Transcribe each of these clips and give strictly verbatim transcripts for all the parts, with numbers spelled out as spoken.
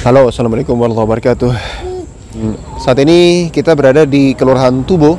Halo, assalamualaikum warahmatullahi wabarakatuh. Saat ini kita berada di Kelurahan Tubo,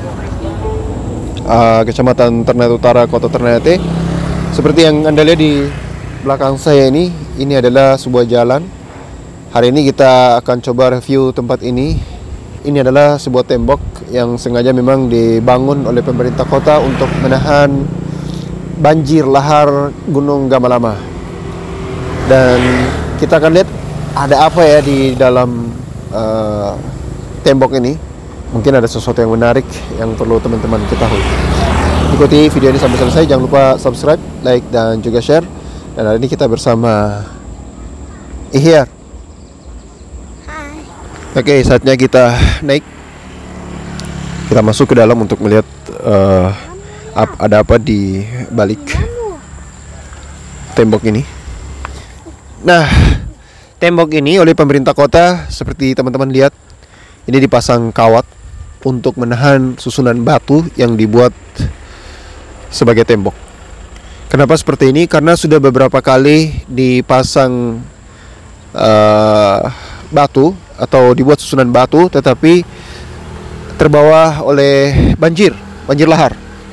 uh, Kecamatan Ternate Utara, Kota Ternate. Seperti yang Anda lihat di belakang saya ini, ini adalah sebuah jalan. Hari ini kita akan coba review tempat ini. Ini adalah sebuah tembok yang sengaja memang dibangun oleh pemerintah kota untuk menahan banjir lahar Gunung Gamalama. Dan kita akan lihat ada apa ya di dalam uh, tembok ini. Mungkin ada sesuatu yang menarik yang perlu teman-teman ketahui. Ikuti video ini sampai selesai. Jangan lupa subscribe, like, dan juga share. Dan hari ini kita bersama Ihyar. Hai. Oke, saatnya kita naik. Kita masuk ke dalam untuk melihat uh, ap, ada apa di balik tembok ini. Nah, tembok ini oleh pemerintah kota, seperti teman-teman lihat, ini dipasang kawat untuk menahan susunan batu yang dibuat sebagai tembok. Kenapa seperti ini? Karena sudah beberapa kali dipasang uh, batu atau dibuat susunan batu, tetapi terbawa oleh banjir, banjir lahar.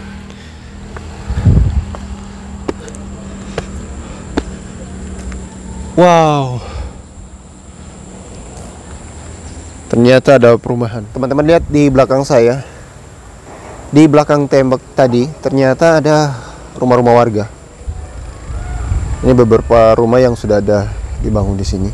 Wow. Ternyata ada perumahan. Teman-teman lihat di belakang saya. Di belakang tembok tadi ternyata ada rumah-rumah warga. Ini beberapa rumah yang sudah ada dibangun di sini.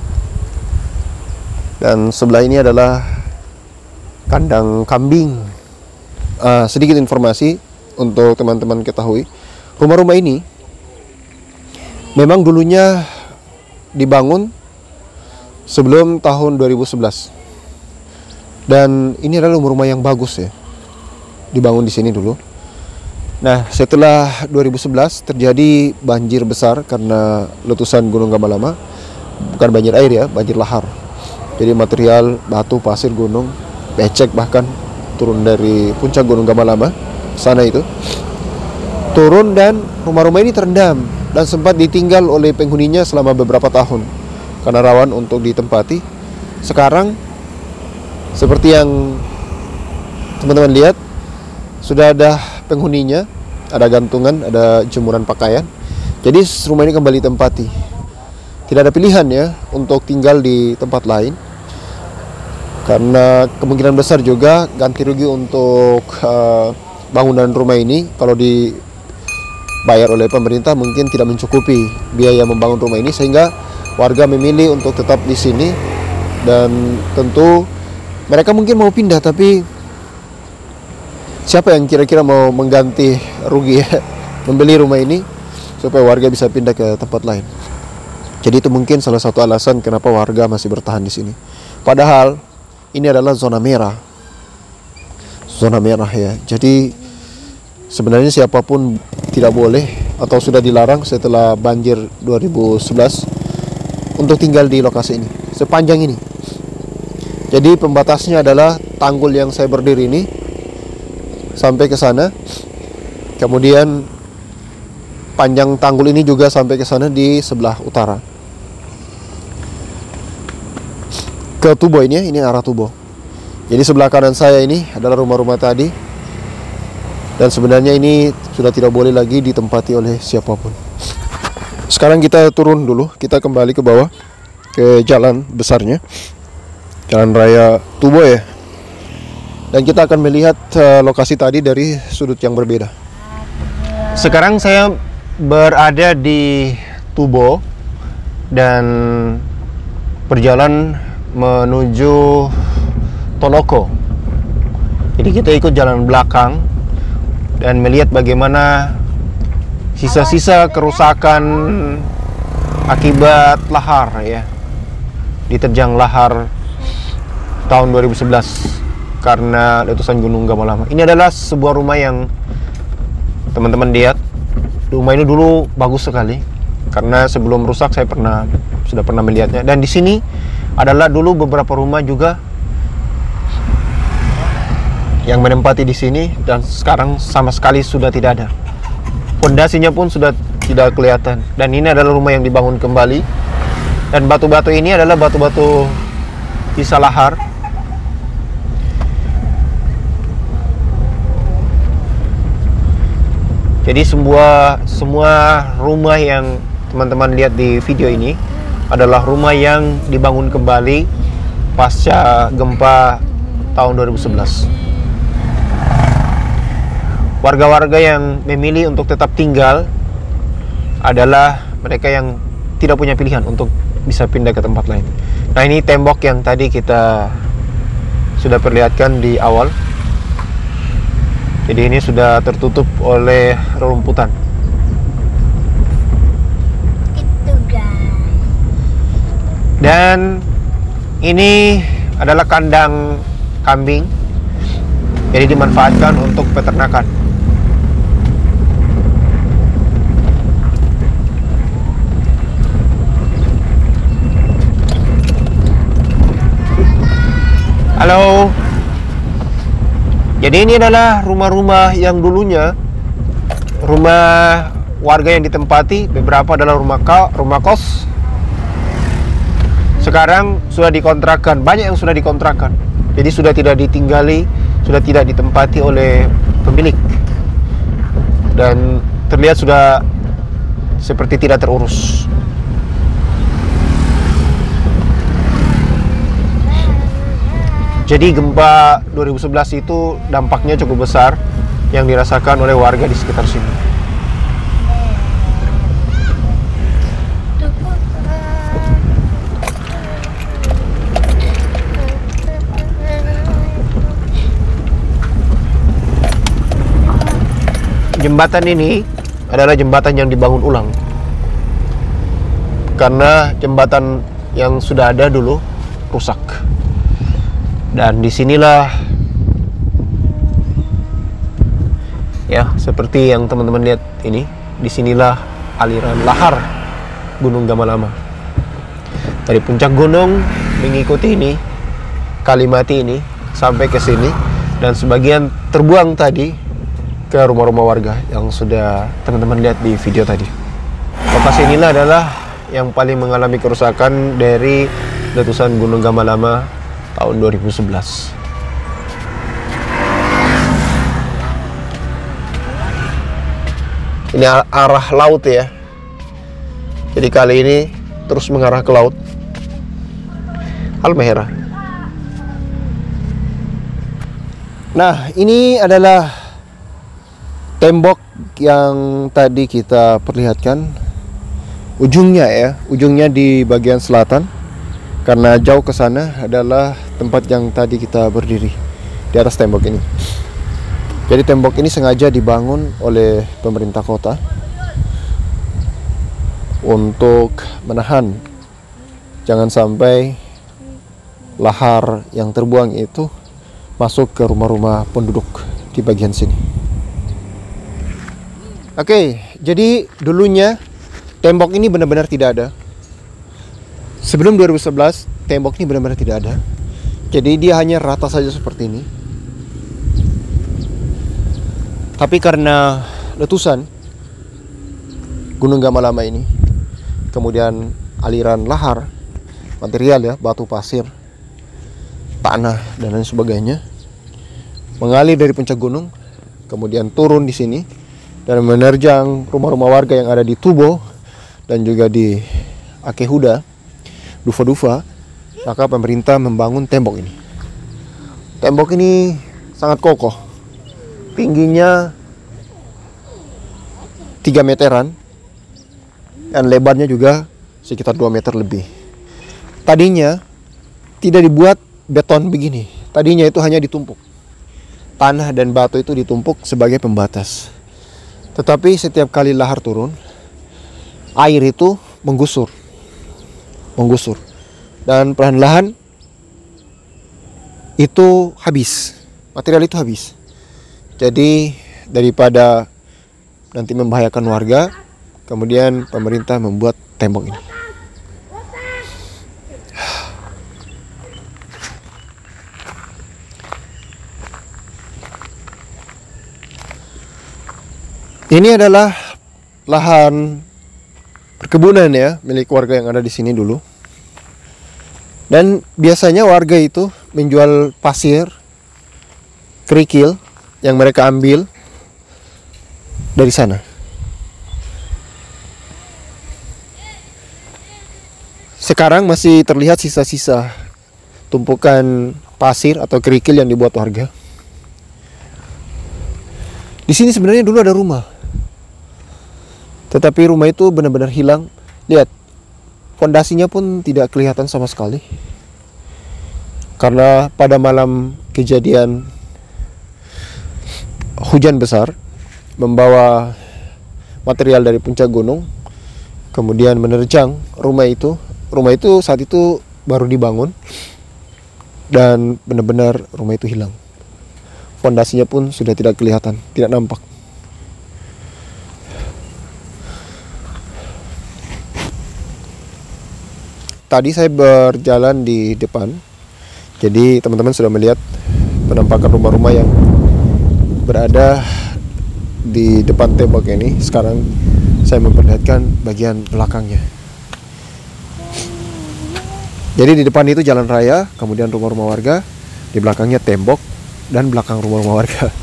Dan sebelah ini adalah kandang kambing. Uh, sedikit informasi untuk teman-teman ketahui. Rumah-rumah ini memang dulunya dibangun sebelum tahun dua ribu sebelas. Dan ini adalah rumah-rumah yang bagus ya. Dibangun di sini dulu. Nah, setelah dua ribu sebelas terjadi banjir besar karena letusan Gunung Gamalama. Bukan banjir air ya, banjir lahar. Jadi material batu, pasir gunung, becek bahkan turun dari puncak Gunung Gamalama sana itu. Turun dan rumah-rumah ini terendam dan sempat ditinggal oleh penghuninya selama beberapa tahun karena rawan untuk ditempati. Sekarang seperti yang teman-teman lihat, sudah ada penghuninya, ada gantungan, ada jemuran pakaian. Jadi rumah ini kembali ditempati. Tidak ada pilihan ya untuk tinggal di tempat lain, karena kemungkinan besar juga ganti rugi untuk uh, bangunan rumah ini kalau dibayar oleh pemerintah mungkin tidak mencukupi biaya membangun rumah ini, sehingga warga memilih untuk tetap di sini. Dan tentu mereka mungkin mau pindah, tapi siapa yang kira-kira mau mengganti rugi ya, membeli rumah ini supaya warga bisa pindah ke tempat lain. Jadi itu mungkin salah satu alasan kenapa warga masih bertahan di sini. Padahal ini adalah zona merah. Zona merah ya. Jadi sebenarnya siapapun tidak boleh atau sudah dilarang setelah banjir dua ribu sebelas untuk tinggal di lokasi ini sepanjang ini. Jadi pembatasnya adalah tanggul yang saya berdiri ini sampai ke sana. Kemudian panjang tanggul ini juga sampai ke sana di sebelah utara. Ke Tubo ini, ini arah Tubo. Jadi sebelah kanan saya ini adalah rumah-rumah tadi. Dan sebenarnya ini sudah tidak boleh lagi ditempati oleh siapapun. Sekarang kita turun dulu, kita kembali ke bawah, ke jalan besarnya, Jalan Raya Tubo ya. Dan kita akan melihat uh, lokasi tadi dari sudut yang berbeda. Sekarang saya berada di Tubo dan berjalan menuju Toloko. Jadi kita ikut jalan belakang dan melihat bagaimana sisa-sisa kerusakan akibat lahar ya, diterjang lahar tahun dua ribu sebelas karena letusan Gunung Gamalama. Ini adalah sebuah rumah yang teman-teman lihat. Rumah ini dulu bagus sekali karena sebelum rusak saya pernah sudah pernah melihatnya. Dan di sini adalah dulu beberapa rumah juga yang menempati di sini, dan sekarang sama sekali sudah tidak ada. Pondasinya pun sudah tidak kelihatan. Dan ini adalah rumah yang dibangun kembali Dan batu-batu ini adalah batu-batu sisa lahar. Jadi semua semua rumah yang teman-teman lihat di video ini adalah rumah yang dibangun kembali pasca gempa tahun dua ribu sebelas. Warga-warga yang memilih untuk tetap tinggal adalah mereka yang tidak punya pilihan untuk bisa pindah ke tempat lain. Nah, ini tembok yang tadi kita sudah perlihatkan di awal. Jadi ini sudah tertutup oleh rerumputan. Itu guys. Dan ini adalah kandang kambing. Jadi dimanfaatkan untuk peternakan. Halo. Jadi ini adalah rumah-rumah yang dulunya rumah warga yang ditempati, beberapa adalah rumah ka, rumah kos. Sekarang sudah dikontrakkan, banyak yang sudah dikontrakkan. Jadi sudah tidak ditinggali, sudah tidak ditempati oleh pemilik. Dan terlihat sudah seperti tidak terurus. Jadi gempa dua ribu sebelas itu dampaknya cukup besar yang dirasakan oleh warga di sekitar sini. Jembatan ini adalah jembatan yang dibangun ulang. Karena jembatan yang sudah ada dulu rusak. Dan disinilah ya, seperti yang teman-teman lihat ini, disinilah aliran lahar Gunung Gamalama. Dari puncak gunung mengikuti ini, Kalimati ini sampai ke sini, dan sebagian terbuang tadi ke rumah-rumah warga yang sudah teman-teman lihat di video tadi. Lokasi inilah adalah yang paling mengalami kerusakan dari letusan Gunung Gamalama tahun dua ribu sebelas. Ini arah laut ya. Jadi kali ini terus mengarah ke laut. Halmahera. Nah, ini adalah tembok yang tadi kita perlihatkan. Ujungnya ya, ujungnya di bagian selatan. Karena jauh ke sana adalah tempat yang tadi kita berdiri di atas tembok ini. Jadi tembok ini sengaja dibangun oleh pemerintah kota untuk menahan jangan sampai lahar yang terbuang itu masuk ke rumah-rumah penduduk di bagian sini. Oke, jadi dulunya tembok ini benar-benar tidak ada. Sebelum dua ribu sebelas, tembok ini benar-benar tidak ada. Jadi dia hanya rata saja seperti ini. Tapi karena letusan Gunung Gamalama ini, kemudian aliran lahar, material ya, batu pasir, tanah, dan lain sebagainya, mengalir dari puncak gunung, kemudian turun di sini, dan menerjang rumah-rumah warga yang ada di Tubo, dan juga di Akehuda, Dufa-Dufa, maka pemerintah membangun tembok ini. Tembok ini sangat kokoh, tingginya tiga meteran, dan lebarnya juga sekitar dua meter lebih. Tadinya tidak dibuat beton begini, tadinya itu hanya ditumpuk. Tanah dan batu itu ditumpuk sebagai pembatas. Tetapi setiap kali lahar turun, air itu menggusur. menggusur dan perlahan-lahan itu habis, material itu habis. Jadi daripada nanti membahayakan warga, kemudian pemerintah membuat tembok ini. Ini adalah lahan perkebunan ya, milik warga yang ada di sini dulu. Dan biasanya warga itu menjual pasir, kerikil yang mereka ambil dari sana. Sekarang masih terlihat sisa-sisa tumpukan pasir atau kerikil yang dibuat warga. Di sini sebenarnya dulu ada rumah, tetapi rumah itu benar-benar hilang. Lihat, fondasinya pun tidak kelihatan sama sekali. Karena pada malam kejadian hujan besar membawa material dari puncak gunung, kemudian menerjang rumah itu. Rumah itu saat itu baru dibangun dan benar-benar rumah itu hilang. Fondasinya pun sudah tidak kelihatan, tidak nampak. Tadi saya berjalan di depan, jadi teman-teman sudah melihat penampakan rumah-rumah yang berada di depan tembok ini. Sekarang saya memperlihatkan bagian belakangnya. Jadi di depan itu jalan raya, kemudian rumah-rumah warga, di belakangnya tembok, dan belakang rumah-rumah warga.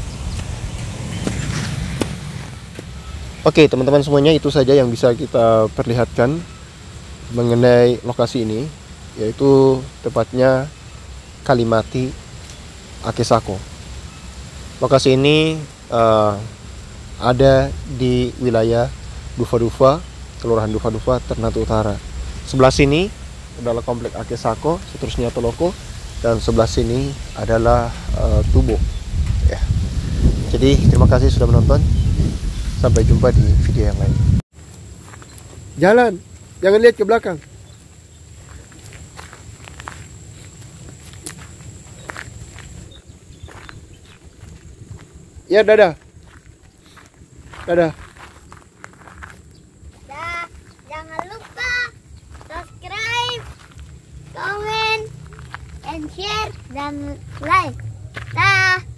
Oke teman-teman semuanya, itu saja yang bisa kita perlihatkan mengenai lokasi ini, yaitu tepatnya Kalimati Akesako. Lokasi ini uh, ada di wilayah Dufa-Dufa, Kelurahan Dufa-Dufa, Ternate Utara. Sebelah sini adalah komplek Akesako, seterusnya Toloko, dan sebelah sini adalah uh, Tubo. Ya. Jadi terima kasih sudah menonton. Sampai jumpa di video yang lain. Jalan, jangan lihat ke belakang. Ya, dadah. Dadah. Dah, jangan lupa subscribe, comment, and share, dan like. Dah.